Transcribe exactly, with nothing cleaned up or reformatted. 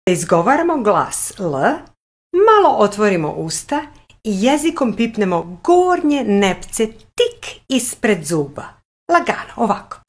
Izgovaramo glas L, malo otvorimo usta i jezikom pipnemo gornje nepce tik ispred zuba. Lagano, ovako.